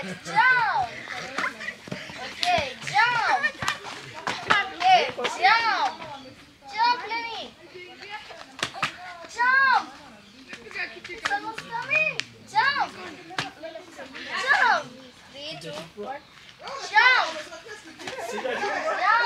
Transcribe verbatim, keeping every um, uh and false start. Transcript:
Jump. Okay, jump. Okay, jump. Jump, Lennie. Jump. Someone's coming. Jump. Jump. Three, two, one. Jump. Jump.